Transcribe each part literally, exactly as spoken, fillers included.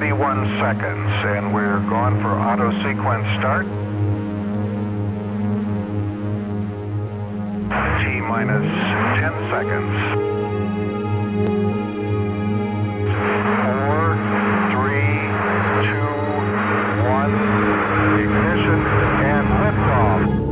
thirty-one seconds, and we're gone for auto sequence start. T minus ten seconds. Four, three, two, one, ignition, and liftoff.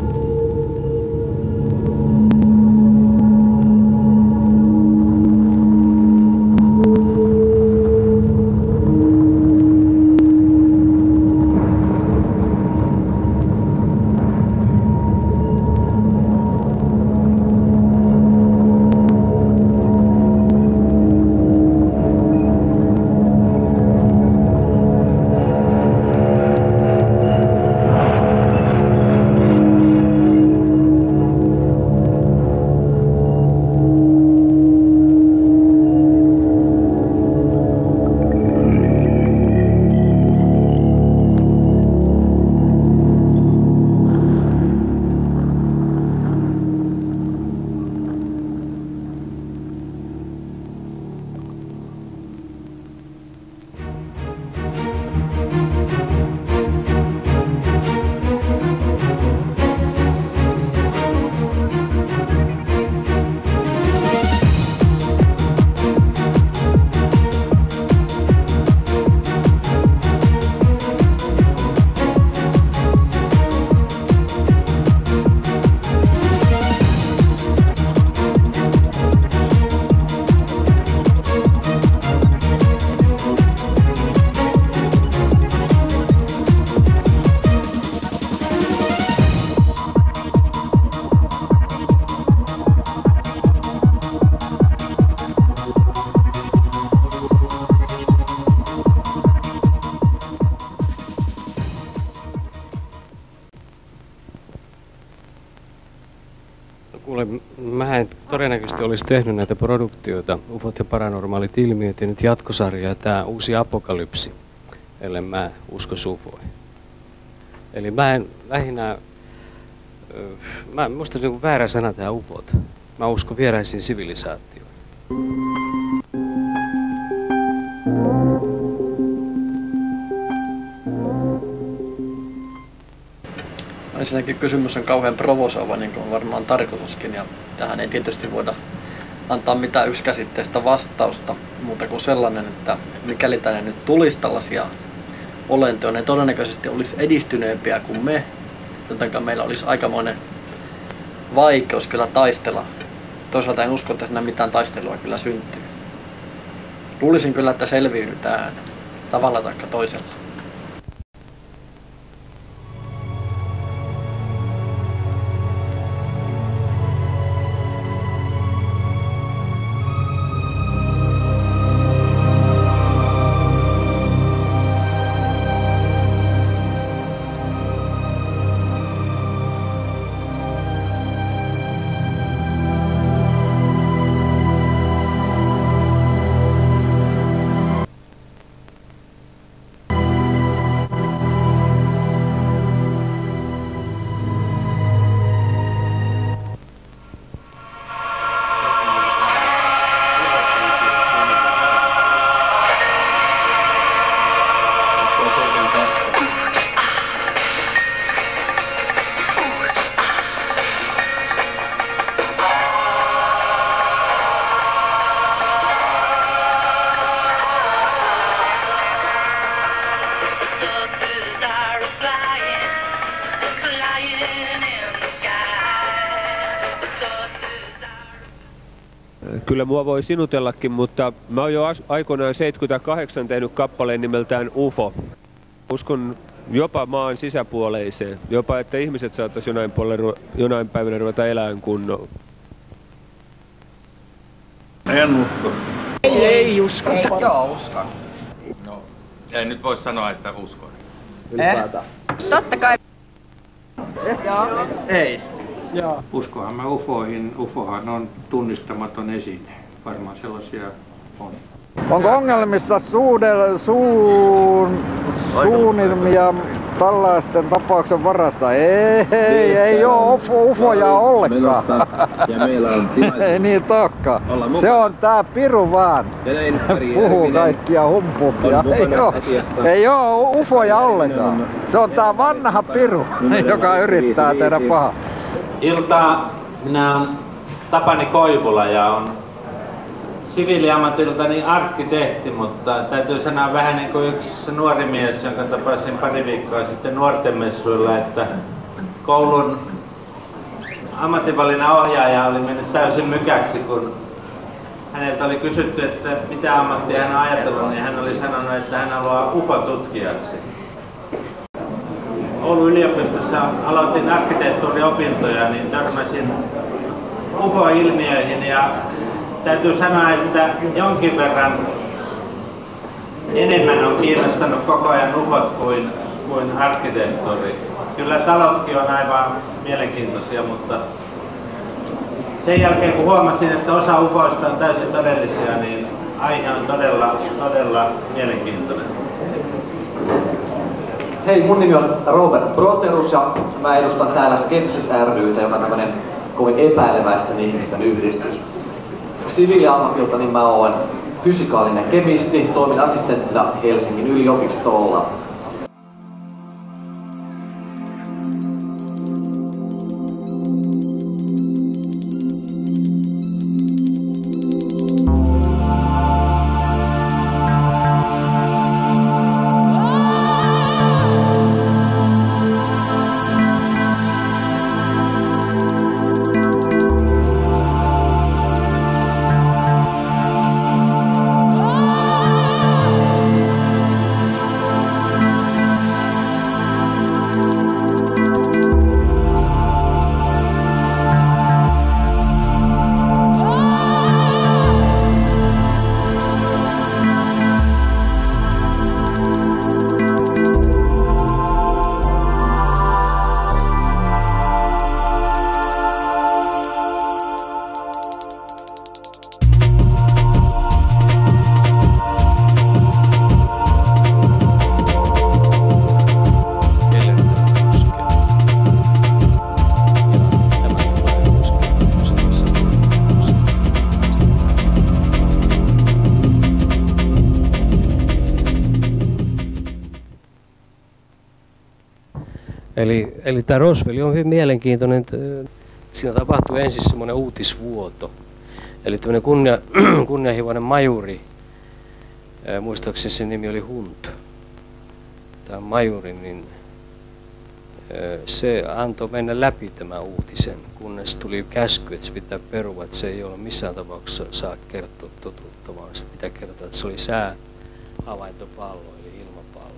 Kuule, mä en todennäköisesti olisi tehnyt näitä produktioita, ufot ja paranormaalit ilmiöt ja nyt jatkosarja ja tää uusi apokalypsi, ellei mä usko ufoihin. Eli mä en lähinnä, mä, musta se on väärä sana tää ufot. Mä uskon vieraisiin sivilisaatioon. Ensinnäkin kysymys on kauhean provosoiva, niin kuin on varmaan tarkoituskin, ja tähän ei tietysti voida antaa mitään yksikäsitteistä vastausta, muuta kuin sellainen, että mikäli tänne nyt tulisi tällaisia olentoja, ne todennäköisesti olisi edistyneempiä kuin me, jotenka meillä olisi aikamoinen vaikeus kyllä taistella. Toisaalta en usko, että siinä mitään taistelua kyllä syntyy. Luulisin kyllä, että selviydytään tavalla tai toisella. Kyllä mua voi sinutellakin, mutta mä oon jo aikoinaan seitsemänkymmentäkahdeksan tehnyt kappaleen nimeltään U F O. Uskon jopa maan sisäpuoleiseen, jopa että ihmiset saattaisi jonain, jonain päivänä ruveta elämään kunnolla. En usko. Ei, ei usko. Joo, uskon. No, ei nyt voi sanoa, että uskon. Ylipäätään. Totta kai. Joo. Ei. Joo. Uskohan mä ufoihin. Ufohan on tunnistamaton esine. Varmaan sellaisia on. Onko ongelmissa suudel, suun, suunnilmia tällaisten tapauksen varassa. Ei, ei, ei oo ufo, ufoja ollenkaan. Ja meillä on ei niin tokka. Se on tää piru vaan. Puhuu kaikkia humpukia. Ei oo, ei oo ufoja ollenkaan. Se on tää vanha piru, joka yrittää tehdä pahaa. Iltaa, minä olen Tapani Koivula ja on siviiliammatiltani arkkitehti, mutta täytyy sanoa vähän niin kuin yksi nuori mies, jonka tapasin pari viikkoa sitten nuorten messuilla, että koulun ammatinvalinnan ohjaaja oli mennyt täysin mykäksi, kun häneltä oli kysytty, että mitä ammattia hän on ajatellut, niin hän oli sanonut, että hän haluaa U F O-tutkijaksi. Oulun yliopistossa aloitin arkkitehtuuriopintoja, niin törmäsin U F O-ilmiöihin ja täytyy sanoa, että jonkin verran enemmän on kiinnostanut koko ajan U F Ot kuin, kuin arkkitehtuuri. Kyllä talotkin on aivan mielenkiintoisia, mutta sen jälkeen kun huomasin, että osa U F Oista on täysin todellisia, niin aihe on todella, todella mielenkiintoinen. Hei, mun nimi on Robert Proterus ja mä edustan täällä Skepsis ry:tä, joka on tämmönen kovin epäileväisten ihmisten yhdistys. Siviiliammatilta niin mä oon fysikaalinen kemisti, toimin assistenttina Helsingin yliopistolla. Eli, eli tämä Roswell on hyvin mielenkiintoinen. Siinä tapahtuu ensin semmoinen uutisvuoto. Eli tämmöinen kunnia, kunnianhimoinen majuri, muistaakseni sen nimi oli Hunt, tämä majuri, niin se antoi mennä läpi tämän uutisen, kunnes tuli käsky, että se pitää perua, että se ei ole missään tapauksessa saa kertoa totuutta, vaan se pitää kertoa, että se oli säähavaintopallo, eli ilmapallo.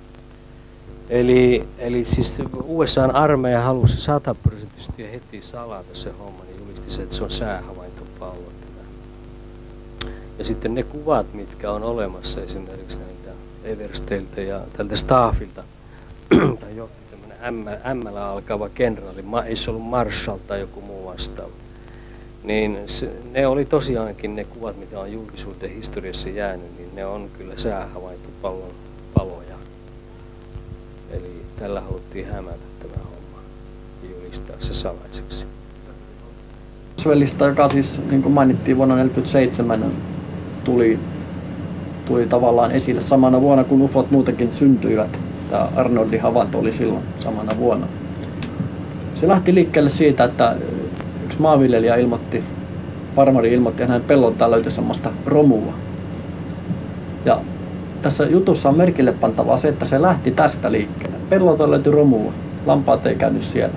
Eli, eli siis U S A:n armeija halusi sataprosenttisesti ja heti salata se homma, niin julisti se, että se on säähavaintopallo. Ja sitten ne kuvat, mitkä on olemassa esimerkiksi näitä Eversteiltä ja tältä Staffilta, tai johti tämmöinen M-llä alkava kenraali, ei se ollut Marshall tai joku muu vastaava, niin se, ne oli tosiaankin ne kuvat, mitä on julkisuuden historiassa jäänyt, niin ne on kyllä säähavaintopallon paloja. Eli tällä haluttiin hämätä tämä homma ja julistaa se salaiseksi. Roswellista, joka siis niin kuin mainittiin vuonna tuhatyhdeksänsataaneljäkymmentäseitsemän, tuli, tuli tavallaan esille samana vuonna, kun U F Ot muutenkin syntyivät. Tämä Arnoldin havainto oli silloin samana vuonna. Se lähti liikkeelle siitä, että yksi maanviljelijä ilmoitti, farmari ilmoitti, että hänen pelloltaan löytyi semmoista romua. Ja tässä jutussa on merkille pantavaa se, että se lähti tästä liikkeelle. Pellolta löytyi romua, lampaat ei käynyt siellä.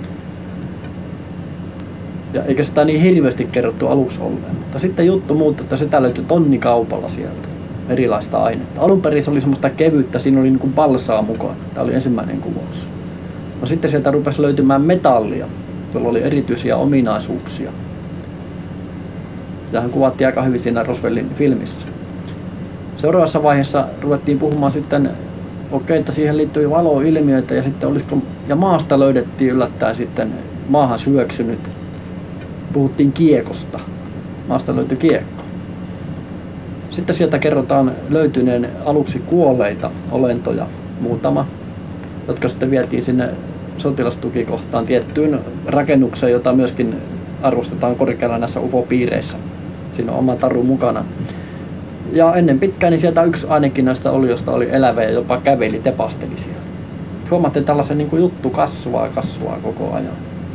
Ja eikä sitä niin hirveästi kerrottu aluksi olleen, mutta sitten juttu muuttui, että sitä löytyi tonnikaupalla sieltä erilaista ainetta. Alun perin se oli semmoista kevyttä, siinä oli niin kuin balsaa mukana. Tämä oli ensimmäinen kuvaus. No sitten sieltä rupesi löytymään metallia, jolla oli erityisiä ominaisuuksia. Tähän kuvattiin aika hyvin siinä Roswellin filmissä. Seuraavassa vaiheessa ruvettiin puhumaan sitten, okei, että siihen liittyi valoilmiöitä ja sitten olisiko, ja maasta löydettiin yllättäen sitten maahan syöksynyt. Puhuttiin kiekosta. Maasta löytyi kiekko. Sitten sieltä kerrotaan löytyneen aluksi kuolleita olentoja, muutama. jotka sitten vietiin sinne sotilastukikohtaan tiettyyn rakennukseen, jota myöskin arvostetaan korkealla näissä U F O-piireissä. Siinä on oma taru mukana. Ja ennen pitkään niin sieltä yksi ainakin näistä olioista oli elävä ja jopa käveli, tepasteli siellä. Huomaatte, että tällaisen niin kuin juttu kasvaa kasvaa koko ajan.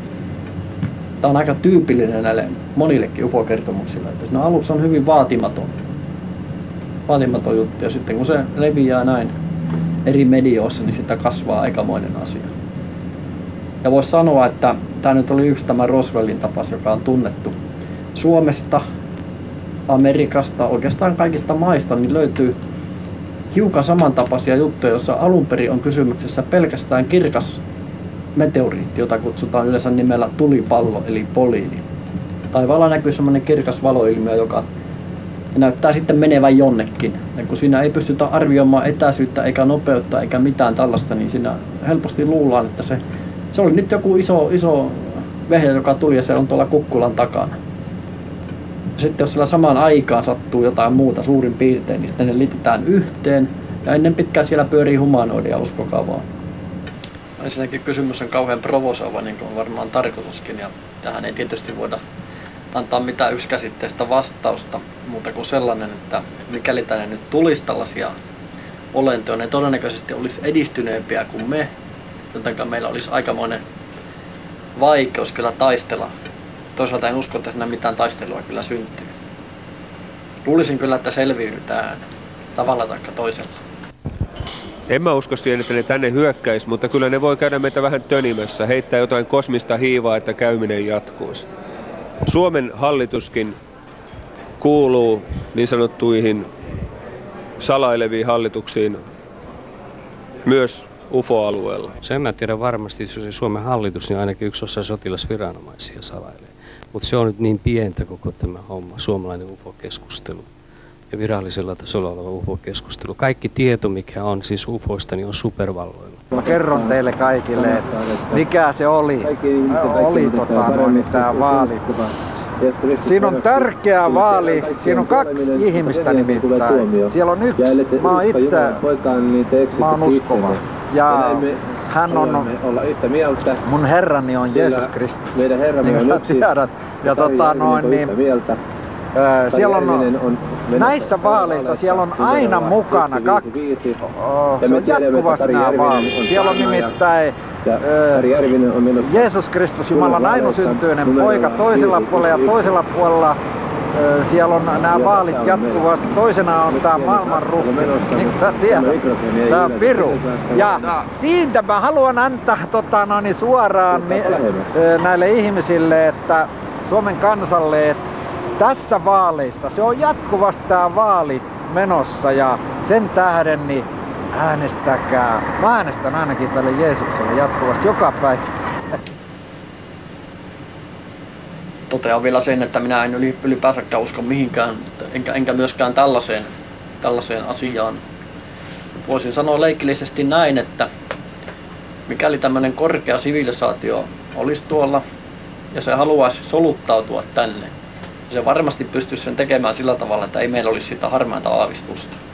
Tämä on aika tyypillinen näille monillekin U F O-kertomuksille, että siinä aluksi on hyvin vaatimaton, vaatimaton juttu ja sitten kun se leviää näin eri medioissa, niin sitä kasvaa aikamoinen asia. Ja voisi sanoa, että tämä nyt oli yksi tämä Roswellin tapaus, joka on tunnettu Suomesta, Amerikasta, oikeastaan kaikista maista, niin löytyy hiukan samantapaisia juttuja, joissa alun perin on kysymyksessä pelkästään kirkas meteoriitti, jota kutsutaan yleensä nimellä tulipallo eli poliini. Taivaalla näkyy semmoinen kirkas valoilmiö, joka näyttää sitten menevän jonnekin. Ja kun siinä ei pystytä arvioimaan etäisyyttä eikä nopeutta eikä mitään tällaista, niin siinä helposti luullaan, että se, se oli nyt joku iso, iso vehje, joka tuli ja se on tuolla kukkulan takana. Sitten jos siellä samaan aikaan sattuu jotain muuta suurin piirtein, niin sitten ne liitetään yhteen ja ennen pitkään siellä pyörii humanoidia, uskokaa vaan. Ensinnäkin kysymys on kauhean provosoiva, niin kuin on varmaan tarkoituskin, ja tähän ei tietysti voida antaa mitään yksikäsitteistä vastausta, muuta kuin sellainen, että mikäli tänne nyt tulisi tällaisia olentoja, ne todennäköisesti olisi edistyneempiä kuin me, joten meillä olisi aikamoinen vaikeus kyllä taistella. Toisaalta en usko, että siinä mitään taistelua kyllä syntyy. Luulisin kyllä, että selviydytään tavalla tai toisella. En mä usko siihen, että ne tänne hyökkäisi, mutta kyllä ne voi käydä meitä vähän tönimässä, heittää jotain kosmista hiivaa, että käyminen jatkuisi. Suomen hallituskin kuuluu niin sanottuihin salaileviin hallituksiin myös U F O-alueella. Sen mä tiedän varmasti, jos se Suomen hallitus, niin ainakin yksi osa sotilasviranomaisia salailee. Mutta se on nyt niin pientä koko tämä homma, suomalainen U F O-keskustelu ja virallisella tasolla oleva U F O-keskustelu. Kaikki tieto, mikä on siis U F Oista, niin on supervalloilla. Mä kerron teille kaikille, että mikä se oli, oli tota, noin, tämä vaali. Siinä on tärkeä vaali, siinä on kaksi ihmistä nimittäin. Siellä on yksi, mä oon itse, mä oon uskova. Ja hän on, mun herrani on Jeesus Kristus, niin kuin sä tiedät. Ja tota noin, niin, siellä on, näissä vaaleissa siellä on aina mukana kaksi, oh, se on jatkuvasti nämä vaalit. Siellä on nimittäin Jeesus Kristus, Jumalan ainusyntyinen poika toisella puolella ja toisella puolella siellä on nämä vaalit jatkuvasti. Toisena on tämä maailman ruhtinas, niin sä tiedät, tämä on piru. Ja siitä mä haluan antaa tota, no niin, suoraan niin, näille ihmisille, että Suomen kansalle, että tässä vaaleissa se on jatkuvasti tämä vaali menossa ja sen tähden niin äänestäkää. Mä äänestän ainakin tälle Jeesukselle jatkuvasti joka päivä. Totean vielä sen, että minä en ylipäänsäkään usko mihinkään, enkä, enkä myöskään tällaiseen, tällaiseen asiaan. Voisin sanoa leikillisesti näin, että mikäli tämmöinen korkea sivilisaatio olisi tuolla ja se haluaisi soluttautua tänne, se varmasti pystyisi sen tekemään sillä tavalla, että ei meillä olisi sitä harmainta aavistusta.